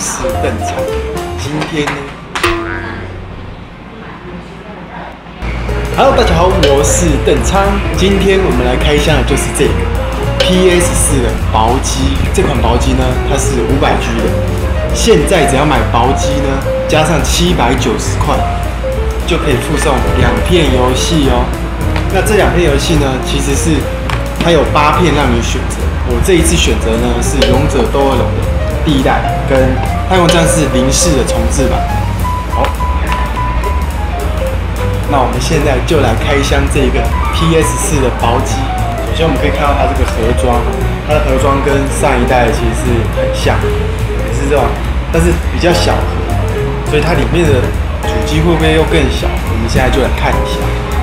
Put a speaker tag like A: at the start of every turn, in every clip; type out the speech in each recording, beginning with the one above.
A: 是邓昌。今天呢 ，Hello， 大家好，我是邓昌。今天我们来开箱的就是这个 PS4 的薄机。这款薄机呢，它是500G 的。现在只要买薄机呢，加上790块，就可以附送2片游戏哦。那这2片游戏呢，其实是它有8片让你选择。我这一次选择呢是《勇者斗恶龙》的第1代跟《太空战士零式》的重制版。好，那我们现在就来开箱这个 PS4 的薄机。首先我们可以看到它这个盒装，它的盒装跟上一代其实是很像，也是这种，但是比较小盒，所以它里面的主机会不会又更小？我们现在就来看一下。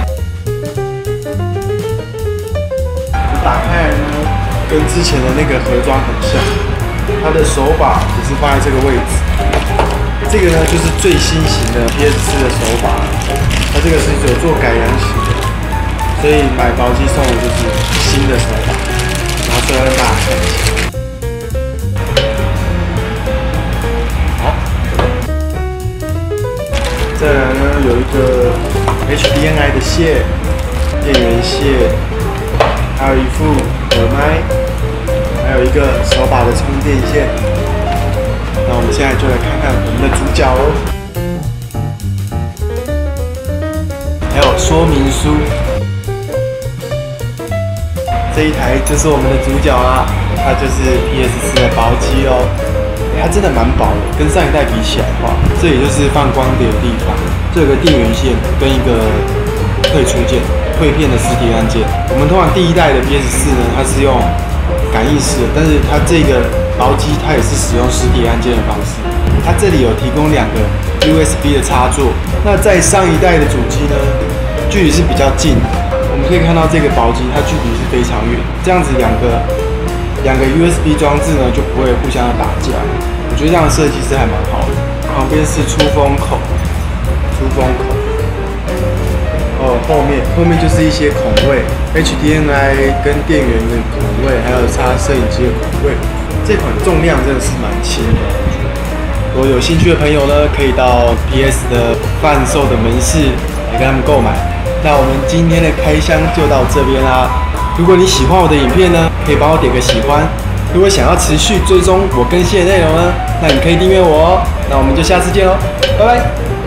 A: 打开来呢，跟之前的那个盒装很像，它的手把也是放在这个位置。这个呢就是最新型的 PS4 的手把，它这个是有做改良型的，所以买薄机送的就是新的手把，拿出来让大家看一下。好，再来呢有一个 HDMI 的线，电源线。还有一副耳麦，还有一个手把的充电线。那我们现在就来看看我们的主角哦。还有说明书，这一台就是我们的主角啦，它就是 PS4 的薄机哦。它真的蛮薄的，跟上一代比起来的话，这也就是放光碟的地方。这有个电源线跟一个退出键。汇片的实体按键，我们通常第1代的 PS4 呢，它是用感应式的，但是它这个薄机它也是使用实体按键的方式。它这里有提供2个 USB 的插座。那在上一代的主机呢，距离是比较近的。我们可以看到这个薄机它距离是非常远，这样子两个 USB 装置呢就不会互相的打架。我觉得这样的设计是还蛮好的。旁边是出风口。后面就是一些孔位 ，HDMI 跟电源的孔位，还有插摄影机的孔位。这款重量真的是蛮轻的。如果有兴趣的朋友呢，可以到 PS 的贩售的门市来跟他们购买。那我们今天的开箱就到这边啦。如果你喜欢我的影片呢，可以帮我点个喜欢。如果想要持续追踪我更新的内容呢，那你可以订阅我哦。那我们就下次见喽，拜拜。